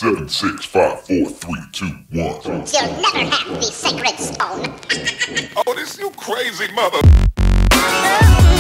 7, 6, 5, 4, 3, 2, 1. You'll never have the sacred stone. Oh, this you crazy mother.